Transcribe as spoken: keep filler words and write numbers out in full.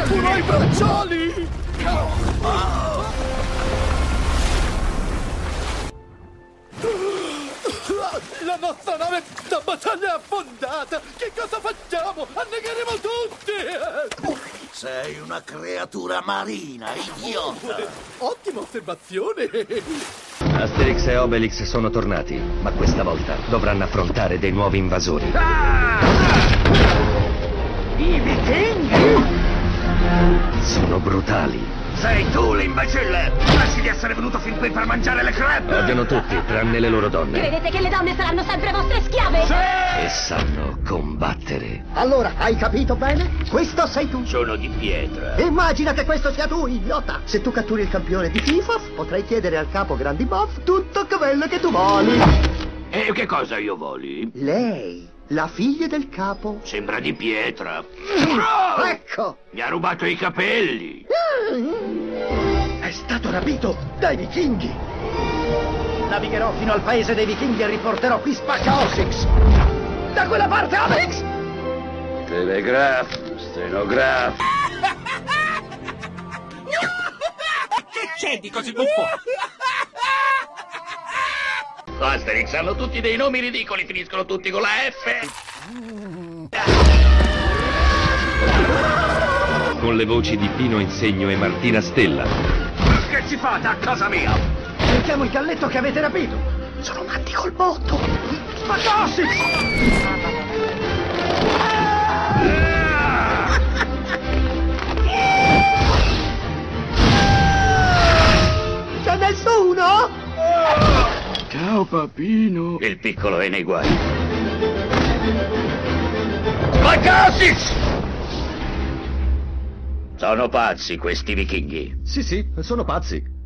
Qualcuno i braccioli! La nostra nave da battaglia è affondata! Che cosa facciamo? Annegheremo tutti! Sei una creatura marina, idiota! Ottima osservazione! Asterix e Obelix sono tornati, ma questa volta dovranno affrontare dei nuovi invasori. Ah! I vichinghi? Sono brutali. Sei tu l'imbecille! Pensi di essere venuto fin qui per mangiare le crepe? Odiano tutti, tranne le loro donne. Credete che le donne saranno sempre vostre schiave? Sì! E sanno combattere. Allora, hai capito bene? Questo sei tu. Sono di pietra. Immagina che questo sia tu, idiota. Se tu catturi il campione di Tifof, potrai chiedere al capo Grandi Boff tutto quello che tu vuoi. E che cosa io voli? Lei, la figlia del capo. Sembra di pietra. Ecco! Mi ha rubato i capelli. È stato rapito dai vichinghi. Navigherò fino al paese dei vichinghi e riporterò qui Spacca Ossix. Da quella parte, Obelix! Telegraf, stenograf. Che c'è di così buffo? Asterix hanno tutti dei nomi ridicoli, finiscono tutti con la F. Con le voci di Pino Insegno e Martina Stella. Che ci fate a casa mia? Cerchiamo il galletto che avete rapito. Sono matti col botto. Spacca Ossix! C'è nessuno? Ciao papino. Il piccolo è nei guai. Spaccasis! Sono pazzi questi vichinghi. Sì, sì, sono pazzi.